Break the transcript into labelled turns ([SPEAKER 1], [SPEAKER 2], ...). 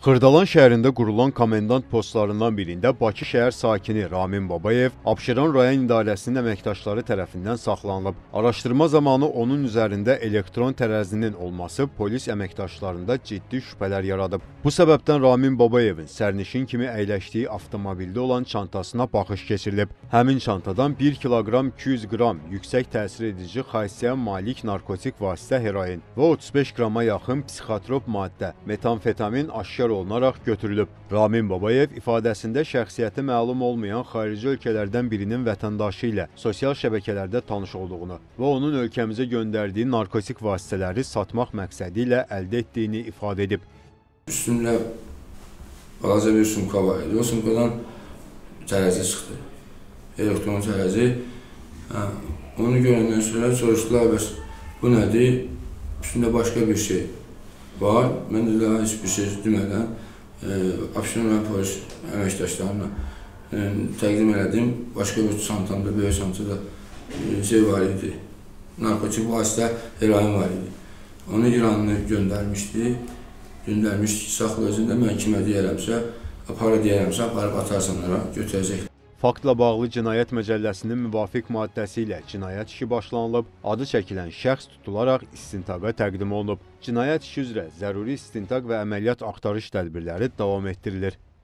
[SPEAKER 1] Xırdalan şəhərində qurulan komendant postlarından birində Bakı şəhər sakini Ramin Babayev Abşeron rayon idarəsinin əməkdaşları tərəfindən saxlanılıb. Araşdırma zamanı onun üzərində elektron tərəzinin olması polis əməkdaşlarında ciddi şübhələr yaradıb. Bu səbəbdən Ramin Babayevin sərnişin kimi əyləşdiyi avtomobildə olan çantasına baxış keçirilib. Həmin çantadan 1 kiloqram 200 qram yüksək təsir edici xassəyə malik narkotik vasitə heroin və 35 qrama yaxın psixotrop maddə metamfetamin aşkar olunaraq götürülüb. Ramin Babayev ifadəsində şəxsiyyəti məlum olmayan xarici ölkələrdən birinin vətəndaşı ilə sosial şəbəkələrdə tanış olduğunu və onun ölkəmizə göndərdiyi narkotik vasitələri satmaq məqsədi ilə əldə etdiyini ifadə edib.
[SPEAKER 2] Üstümdə balaca bir sumka var idi. O sumkadan tərəzi çıxdı. Elektron tərəzi. Onu görəndən sonra soruşdular, bəs bu nədir? Üstündə başqa bir şey var. Mən də daha heç bir şey demədən Abşeron polis əməkdaşlarına təqdim elədim. Başqa bir çantamda, böyük çantada şey var idi. Narkotik vasitə heroin var idi. Onu İranlı göndərmişdi. Göndərmişdi ki, saxla özündə mən kimə deyərəmsə, para deyərəmsə, aparıb atarsan ora, götürəcəklər.
[SPEAKER 1] Faktla bağlı Cinayət Məcəlləsinin müvafiq maddəsi ilə cinayət işi başlanılıb, adı çəkilən şəxs tutularaq istintaqa təqdim olunub. Cinayət işi üzrə zəruri istintaq və əməliyyat axtarış tədbirləri davam etdirilir.